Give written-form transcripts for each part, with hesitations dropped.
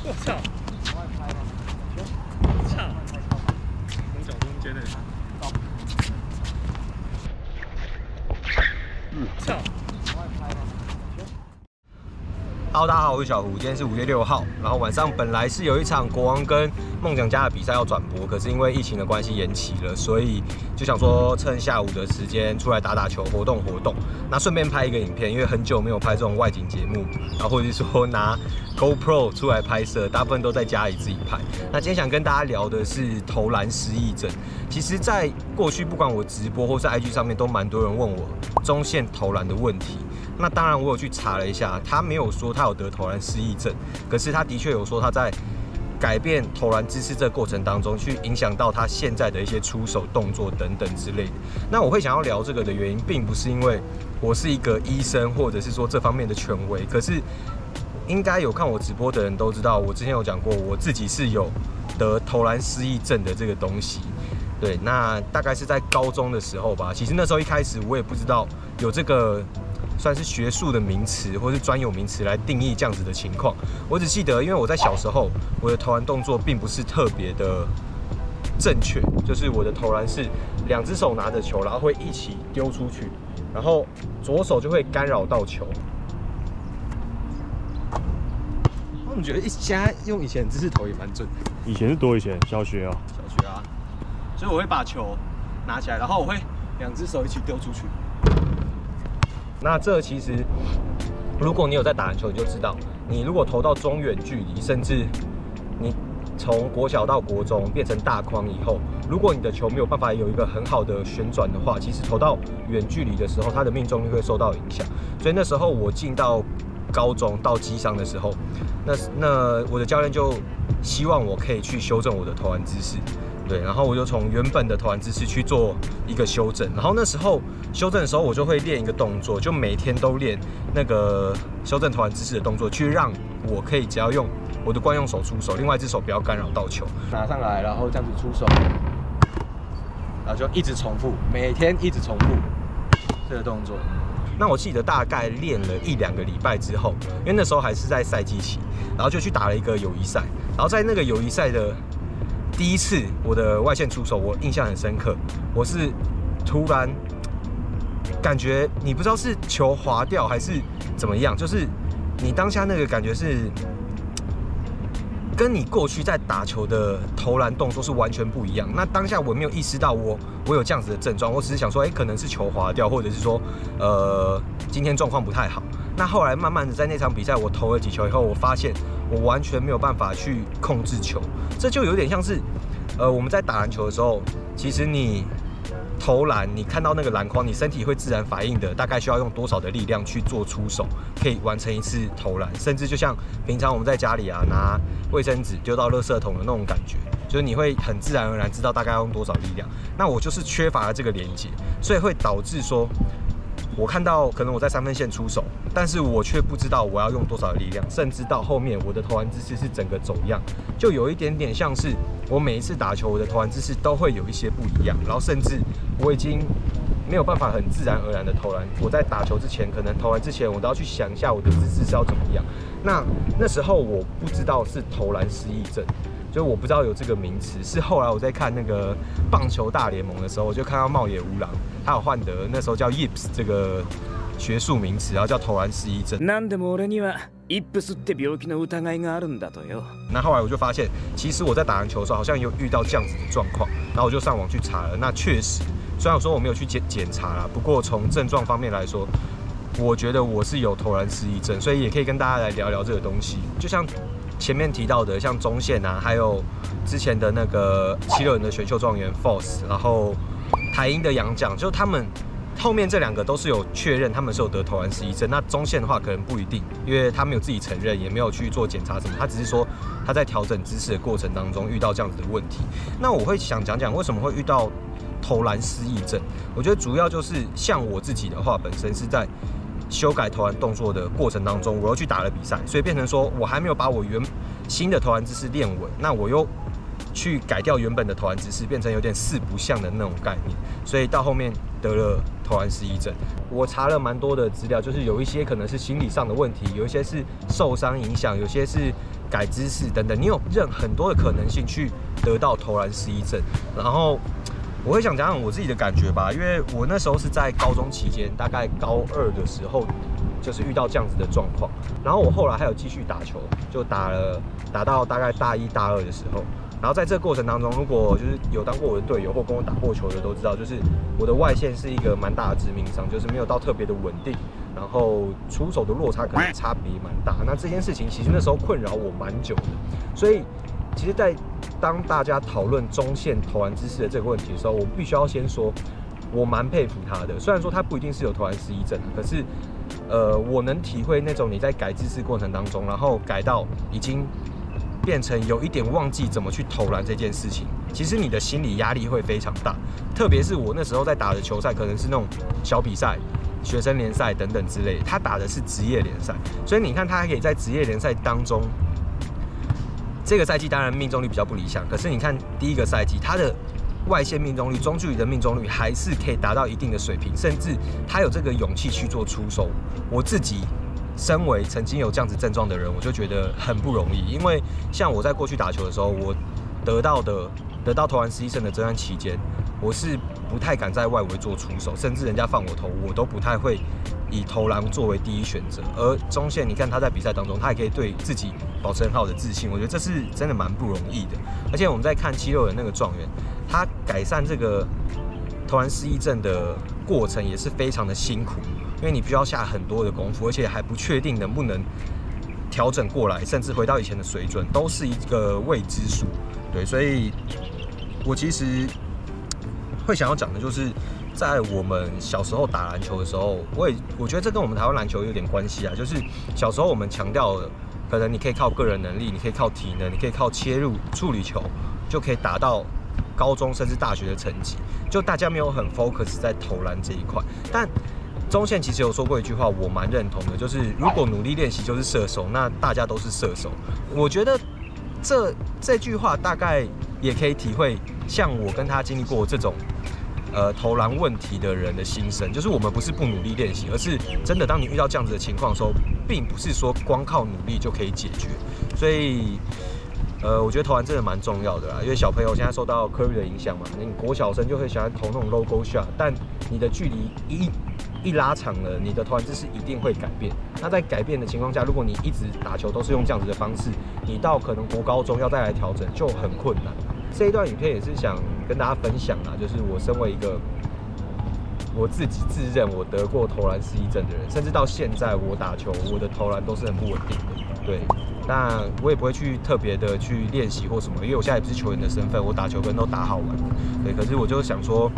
我操！操！从脚中间的。操！ Hello， 大家好，我是小胡，今天是5月6号，然后晚上本来是有一场国王跟梦想家的比赛要转播，可是因为疫情的关系延期了，所以就想说趁下午的时间出来打球，活动活动。那顺便拍一个影片，因为很久没有拍这种外景节目，然后或者是说拿 GoPro 出来拍摄，大部分都在家里自己拍。那今天想跟大家聊的是投篮失忆症。其实，在过去不管我直播或是 IG 上面，都蛮多人问我中线投篮的问题。 那当然，我有去查了一下，他没有说他有得投篮失忆症，可是他的确有说他在改变投篮姿势这个过程当中，去影响到他现在的一些出手动作等等之类的。那我会想要聊这个的原因，并不是因为我是一个医生，或者是说这方面的权威，可是应该有看我直播的人都知道，我之前有讲过，我自己是有得投篮失忆症的这个东西。 对，那大概是在高中的时候吧。其实那时候一开始我也不知道有这个算是学术的名词或是专有名词来定义这样子的情况。我只记得，因为我在小时候我的投篮动作并不是特别的正确，就是我的投篮是2只手拿着球，然后会一起丢出去，然后左手就会干扰到球。我怎么觉得现在用以前的姿势投也蛮准的？ 以前是多以前小学啊， 小学啊。 所以我会把球拿起来，然后我会2只手一起丢出去。那这其实，如果你有在打篮球，你就知道，你如果投到中远距离，甚至你从国小到国中变成大框以后，如果你的球没有办法有一个很好的旋转的话，其实投到远距离的时候，它的命中率会受到影响。所以那时候我进到高中到基商的时候，那我的教练就希望我可以去修正我的投篮姿势。 对，然后我就从原本的投篮姿势去做一个修正，然后那时候修正的时候，我就会练一个动作，就每天都练那个修正投篮姿势的动作，去让我可以只要用我的惯用手出手，另外一只手不要干扰到球，拿上来，然后这样子出手，然后就一直重复，每天一直重复这个动作。那我记得大概练了1、2个礼拜之后，因为那时候还是在赛季期，然后就去打了一个友谊赛，然后在那个友谊赛的 第一次我的外线出手，我印象很深刻。我是突然感觉你不知道是球滑掉还是怎么样，就是你当下那个感觉是跟你过去在打球的投篮动作是完全不一样。那当下我没有意识到我有这样子的症状，我只是想说，可能是球滑掉，或者是说今天状况不太好。那后来慢慢的在那场比赛，我投了几球以后，我发现我完全没有办法去控制球，这就有点像是，我们在打篮球的时候，其实你投篮，你看到那个篮筐，你身体会自然反应的，大概需要用多少的力量去做出手，可以完成一次投篮，甚至就像平常我们在家里啊，拿卫生纸丢到垃圾桶的那种感觉，就是你会很自然而然知道大概要用多少力量。那我就是缺乏了这个连接，所以会导致说，我看到可能我在3分线出手，但是我却不知道我要用多少的力量，甚至到后面我的投篮姿势是整个走样，就有一点点像是我每一次打球，我的投篮姿势都会有一些不一样，然后甚至我已经没有办法很自然而然的投篮。我在打球之前，可能投篮之前，我都要去想一下我的姿势是要怎么样。那时候我不知道是投篮失忆症。 就我不知道有这个名词，是后来我在看那个棒球大联盟的时候，我就看到茂野无郎，他有换得那时候叫 Yips 这个学术名词，然后叫投篮失忆症。那后来我就发现，其实我在打篮球的时候，好像有遇到这样子的状况，然后我就上网去查了。那确实，虽然说我没有去检查啦，不过从症状方面来说，我觉得我是有投篮失忆症，所以也可以跟大家来聊聊这个东西，就像 前面提到的，像中线啊，还有之前的那个7六人的选秀状元 Force， 然后台鹰的洋将，就他们后面这2个都是有确认他们是有得投篮失忆症。那中线的话可能不一定，因为他没有自己承认，也没有去做检查什么，他只是说他在调整姿势的过程当中遇到这样子的问题。那我会想讲讲为什么会遇到投篮失忆症。我觉得主要就是像我自己的话，本身是在 修改投篮动作的过程当中，我又去打了比赛，所以变成说我还没有把我新的投篮姿势练稳，那我又去改掉原本的投篮姿势，变成有点4不像的那种概念，所以到后面得了投篮失忆症。我查了蛮多的资料，就是有一些可能是心理上的问题，有一些是受伤影响，有些是改姿势等等，你有很多的可能性去得到投篮失忆症。然后我会想讲讲我自己的感觉吧，因为我那时候是在高中期间，大概高2的时候，就是遇到这样子的状况。然后我后来还有继续打球，就打到大概大1、大2的时候。然后在这个过程当中，如果就是有当过我的队友或跟我打过球的都知道，就是我的外线是一个蛮大的致命伤，就是没有到特别的稳定，然后出手的落差可能差别蛮大。那这件事情其实那时候困扰我蛮久的，所以其实，当大家讨论中线投篮姿势的这个问题的时候，我必须要先说，我蛮佩服他的。虽然说他不一定是有投篮失忆症，可是我能体会那种你在改姿势过程当中，然后改到已经变成有一点忘记怎么去投篮这件事情，其实你的心理压力会非常大。特别是我那时候在打的球赛，可能是那种小比赛、学生联赛等等之类的，他打的是职业联赛，所以你看他还可以在职业联赛当中，这个赛季当然命中率比较不理想，可是你看第一个赛季他的外线命中率、中距离的命中率还是可以达到一定的水平，甚至他有这个勇气去做出手。我自己身为曾经有这样子症状的人，我就觉得很不容易，因为像我在过去打球的时候，我得到投篮失忆症的这段期间，我是不太敢在外围做出手，甚至人家放我投，我都不太会以投篮作为第一选择。而中线，你看他在比赛当中，他也可以对自己保持很好的自信，我觉得这是真的蛮不容易的。而且我们在看76人那个状元，他改善这个投篮失忆症的过程也是非常的辛苦。因为你必须要下很多的功夫，而且还不确定能不能调整过来，甚至回到以前的水准，都是一个未知数。对，所以我其实会想要讲的就是，在我们小时候打篮球的时候，我觉得这跟我们台湾篮球有点关系啊。就是小时候我们强调的，可能你可以靠个人能力，你可以靠体能，你可以靠切入处理球，就可以达到高中甚至大学的成绩。就大家没有很 focus 在投篮这一块，但中线其实有说过一句话，我蛮认同的，就是如果努力练习就是射手，那大家都是射手。我觉得这句话大概也可以体会，像我跟他经历过这种投篮问题的人的心声，就是我们不是不努力练习，而是真的当你遇到这样子的情况的时候，并不是说光靠努力就可以解决。所以我觉得投篮真的蛮重要的啦，因为小朋友现在受到 Curry 的影响嘛，你国小生就会喜欢投那种 logo shot， 但你的距离一拉长了，你的投篮姿势一定会改变。那在改变的情况下，如果你一直打球都是用这样子的方式，你到可能国高中要再来调整就很困难。这一段影片也是想跟大家分享啦，就是我身为一个我自己自认我得过投篮失忆症的人，甚至到现在我打球，我的投篮都是很不稳定的。对，那我也不会去特别的去练习或什么，因为我现在也不是球员的身份，我打球跟都打好玩。对，可是我就想说，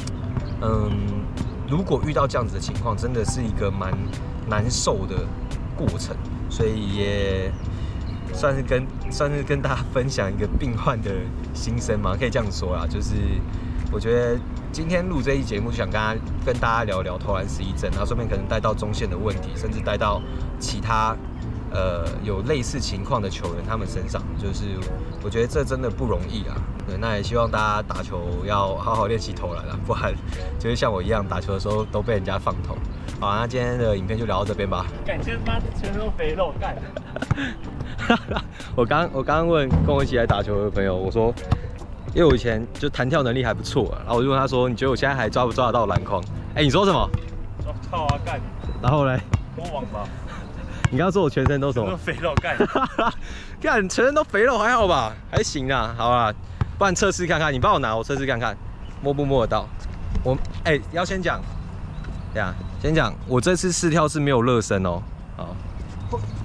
如果遇到这样子的情况，真的是一个蛮难受的过程，所以也算是跟大家分享一个病患的心声嘛，可以这样说啦。就是我觉得今天录这一节目，就想跟大家聊聊投篮失忆症，然后顺便可能带到中线的问题，甚至带到其他有类似情况的球员他们身上，就是我觉得这真的不容易啊。对，那也希望大家打球要好好练习投篮啦，不然就是像我一样打球的时候都被人家放投。好，那今天的影片就聊到这边吧。 干，今天妈全身都肥肉，干。 我刚刚问跟我一起来打球的朋友，我说，因为我以前就弹跳能力还不错啊，然后我就问他说，你觉得我现在还抓不抓得到篮筐？哎，你说什么？ 操啊，干。 然后嘞？ 多网吧。 你刚刚说我全身都什么？ 肥肉干。 干，全身都肥肉还好吧？还行啊，好啊，不然测试看看，你帮我拿，我测试看看，摸不摸得到？要先讲，对啊，先讲，我这次试跳是没有热身哦，好。